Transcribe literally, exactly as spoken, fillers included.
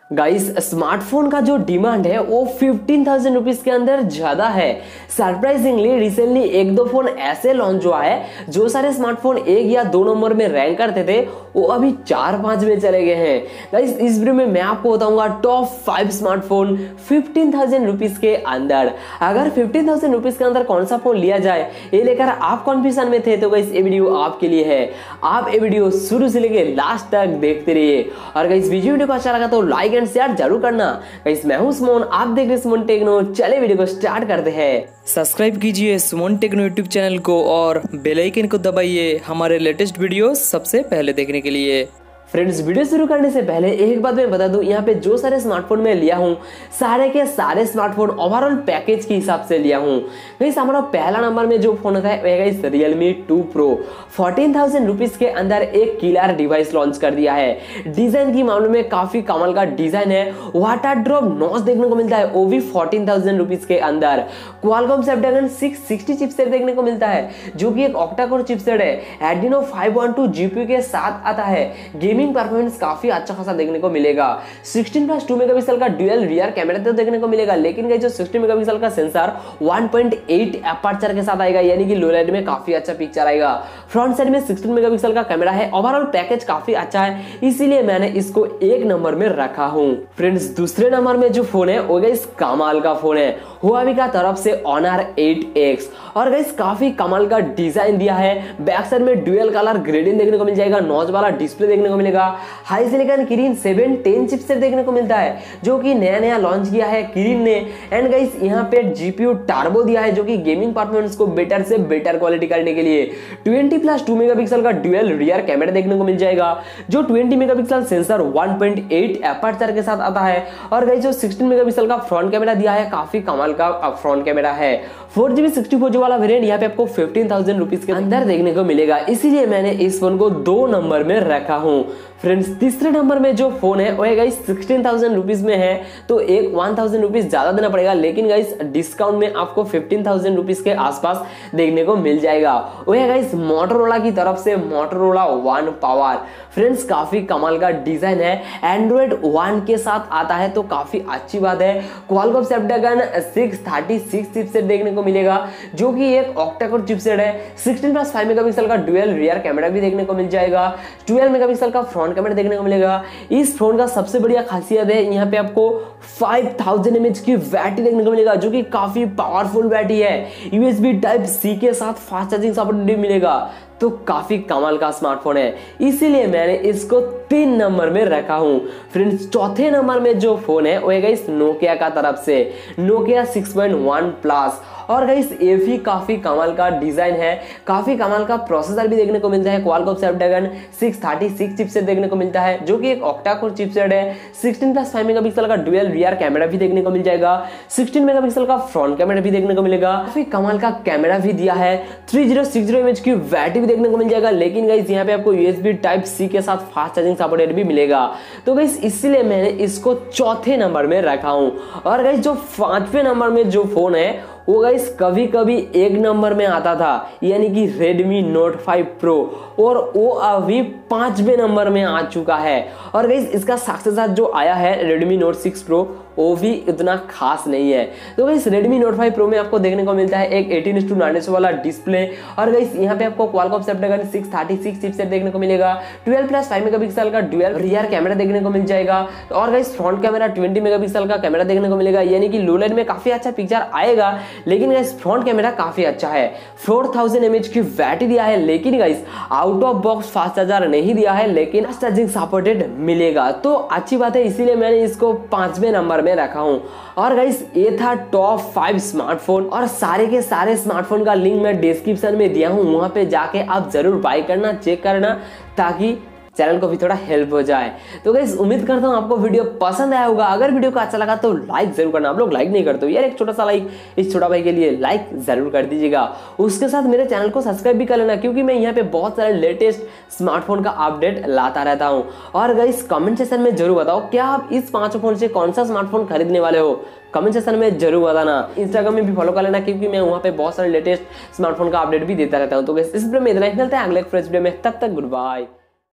Guys smartphone का जो demand है वो फिफ्टीन थाउजेंड रुपीज के अंदर ज्यादा है। सरप्राइजिंगली रिसेंटली एक दो फोन ऐसे लॉन्च हुआ है जो सारे स्मार्टफोन एक या दो नंबर में रैंक करते थे वो अभी चार पांच में चले गए हैं। गाइस इस वीडियो में मैं आपको बताऊंगा top five smartphone fifteen thousand rupees के अंदर। अगर फिफ्टीन थाउजेंड रुपीज के अंदर कौन सा फोन लिया जाए ये लेकर आप कन्फ्यूजन में थे तो गाइस ये वीडियो आपके लिए है। आप ये वीडियो शुरू से लेकर लास्ट तक देखते रहिए और गाइस वीडियो को अच्छा लगा तो लाइक एंड शेयर जरूर करना। गाइस मैं हूं सुमन, आप देख रहे हैं सुमन टेक्नो। चले वीडियो को स्टार्ट करते हैं। सब्सक्राइब कीजिए सुमन टेक्नो यूट्यूब चैनल को और बेल आइकन को दबाइए हमारे लेटेस्ट वीडियो सबसे पहले देखने के लिए। फ्रेंड्स वीडियो शुरू करने से पहले एक बात मैं बता दूं, यहाँ पे जो सारे स्मार्टफोन मैं लिया हूँ सारे के सारे स्मार्टफोन ओवरऑल पैकेज के हिसाब से लिया हूँ। गाइस हमारा पहला नंबर में जो फोन है वह guys Realme two Pro fourteen thousand rupees के अंदर एक किलर डिवाइस लॉन्च कर दिया है। डिजाइन की मामले में काफी कमाल का डिजाइन है। वाटर ड्रॉप नॉच देखने को मिलता है वो भी फोर्टीन थाउजेंड रुपीज के अंदर। Qualcomm Snapdragon six sixty chipset देखने को मिलता है जो कि एक ऑक्टा कोर चिपसेट है। Adreno five one two GPU के साथ आता है। गेमिंग परफॉर्मेंस काफी अच्छा खासा देखने को मिलेगा। सिक्सटीन प्लस टू मेगापिक्सल का ड्यूअल रियर कैमरा तो देखने को मिलेगा, लेकिन गाइस जो सिक्सटीन मेगापिक्सल का sensor one point eight aperture के साथ आएगा, यानी कि लो लाइट में काफी अच्छा पिक्चर आएगा। फ्रंट साइड में सिक्सटीन मेगापिक्सल का कैमरा है। ओवरऑल पैकेज काफी अच्छा है, इसीलिए मैंने इसको एक नंबर में रखा हूं। फ्रेंड्स दूसरे नंबर में जो फोन है वो गाइस कमाल का फोन है। हुआवी का तरफ से Honor एट एक्स और गाइस काफी कमाल का डिजाइन दिया है। बैक साइड में ड्यूअल कलर ग्रेडिंग देखने को मिल जाएगा। नॉच वाला डिस्प्ले देखने को मिलेगा। HiSilicon Kirin seven ten chipset देखने को मिलता है जो कि नया नया लॉन्च किया है किरिन ने। एंड गाइस यहाँ पे जीपीयू टर्बो दिया है जो कि गेमिंग परफॉर्मेंस को बेटर से बेटर क्वालिटी करने के लिए। ट्वेंटी प्लस टू मेगापिक्सल का ड्यूअल रियर कैमरा देखने को मिल जाएगा जो twenty megapixel sensor one point eight aperture के साथ आता है। और गाइस जो सिक्सटीन मेगापिक्सल का फ्रंट कैमरा दिया है काफी कमाल का फ्रंट कैमरा है। Four GB sixty four G वाला वेरिएंट यहाँ पे आपको फिफ्टीन थाउजेंड रुपीज के अंदर देखने को मिलेगा, इसीलिए मैंने इस फोन को दो नंबर में रखा हूँ। फ्रेंड्स तीसरे नंबर में जो फोन है वो है गाइस सिक्सटीन थाउजेंड रुपीज में है तो एक वन थाउजेंड रुपीज ज्यादा देना पड़ेगा, लेकिन गाइस डिस्काउंट में आपको फिफ्टीन थाउजेंड रुपीज के आसपास देखने को मिल जाएगा। वो है गाइस मोटोरोला की तरफ से मोटोरोला वन पावर। फ्रेंड्स काफी कमाल का डिजाइन है। एंड्रॉइड वन के साथ आता है तो काफी अच्छी बात है। Qualcomm Snapdragon six thirty six chipset देखने को मिलेगा जो कि एक ऑक्टा कोर चिपसेट है। सिक्सटीन प्लस फाइव मेगापिक्सल का ड्यूअल रियर कैमरा भी देखने को मिल जाएगा। ट्वेल्व मेगापिक्सल का फ्रंट कैमरा देखने को मिलेगा। इस फोन का सबसे बढ़िया खासियत है यहाँ पे आपको five thousand M H battery देखने को मिलेगा जो कि काफी पावरफुल बैटरी है। यूएसबी टाइप सी के साथ फास्ट चार्जिंग सपोर्ट भी मिलेगा तो काफी कमाल का स्मार्टफोन है, इसीलिए मैंने इसको तीन नंबर में रखा हूं। फ्रेंड्स चौथे नंबर में जो फोन है वो है गाइस नोकिया का तरफ से Nokia six point one plus. और गाइस ये भी काफी कमाल का डिजाइन है। काफी कमाल का प्रोसेसर भी देखने को मिलता है। Qualcomm Snapdragon six thirty six chipset देखने को मिलता है जो कि एक ऑक्टा कोर चिपसेट है। सिक्सटीन प्लस फाइव मेगापिक्सल का ड्यूअल रियर कैमरा भी देखने को मिल जाएगा। सिक्सटीन मेगापिक्सल का फ्रंट कैमरा भी देखने को मिलेगा। काफी कमाल का कैमरा भी दिया है। Three zero six zero M H battery देखने को मिल जाएगा, लेकिन गाइस यहाँ पे आपको यूएसबी टाइप सी के साथ फास्ट चार्जिंग सपोर्टेड भी मिलेगा तो गाइस इसलिए मैंने इसको चौथे नंबर में रखा हूं। और गाइस जो पांचवें नंबर में जो फोन है वो गाइस कभी कभी एक नंबर में आता था, यानी कि Redmi Note फाइव Pro, और वो अभी पांचवें नंबर में आ चुका है। और गाइस इसका सक्सेसर जो आया है Redmi Note सिक्स Pro वो भी इतना खास नहीं है। तो guys Redmi Note five Pro में आपको देखने को मिलता है एक एटीन इस टू नाइन वाला डिस्प्ले। और गाइस यहाँ पे आपको Qualcomm Snapdragon six thirty six chipset देखने को मिलेगा। ट्वेल्व प्लस फाइव मेगापिक्सल का ड्यूअल रियर कैमरा देखने को मिल जाएगा। और guys front camera twenty megapixel का कैमरा देखने को मिलेगा, यानी कि लो लाइट में काफी अच्छा पिक्चर आएगा, लेकिन गाइस फ्रंट कैमरा काफी अच्छा है। Four thousand M H battery दिया है, लेकिन guys out of box fast charger नहीं दिया है, लेकिन फास्ट चार्जिंग सपोर्टेड मिलेगा तो अच्छी बात है, इसीलिए मैंने इसको पांचवें नंबर में रखा हूं। और गाइस ये था टॉप फाइव स्मार्टफोन और सारे के सारे स्मार्टफोन का लिंक मैं डिस्क्रिप्शन में दिया हूं, वहां पे जाके आप जरूर बाय करना, चेक करना ताकि चैनल को भी थोड़ा हेल्प हो जाए। तो गाइस उम्मीद करता हूं आपको वीडियो पसंद आया होगा। अगर वीडियो को अच्छा लगा तो लाइक जरूर करना। आप लोग लाइक नहीं करते हो यार, एक छोटा सा लाइक इस छोटा भाई के लिए लाइक जरूर कर दीजिएगा। उसके साथ मेरे चैनल को सब्सक्राइब भी कर लेना, क्योंकि मैं यहाँ पे बहुत सारे लेटेस्ट स्मार्टफोन का अपडेट लाता रहता हूँ। और गाइस कमेंट सेक्शन में जरूर बताओ क्या आप इस पांचों फोन से कौन सा स्मार्टफोन खरीदने वाले हो, कमेंट सेक्शन में जरूर बताना। इंस्टाग्राम में भी फॉलो कर लेना, क्योंकि मैं वहाँ पे बहुत सारे लेटेस्ट स्मार्टफोन का अपडेट भी देता रहता हूँ। तो गाइस इस वीडियो में इतना ही, मिलते हैं अगले फ्रेश वीडियो में, तब तक गुड बाय।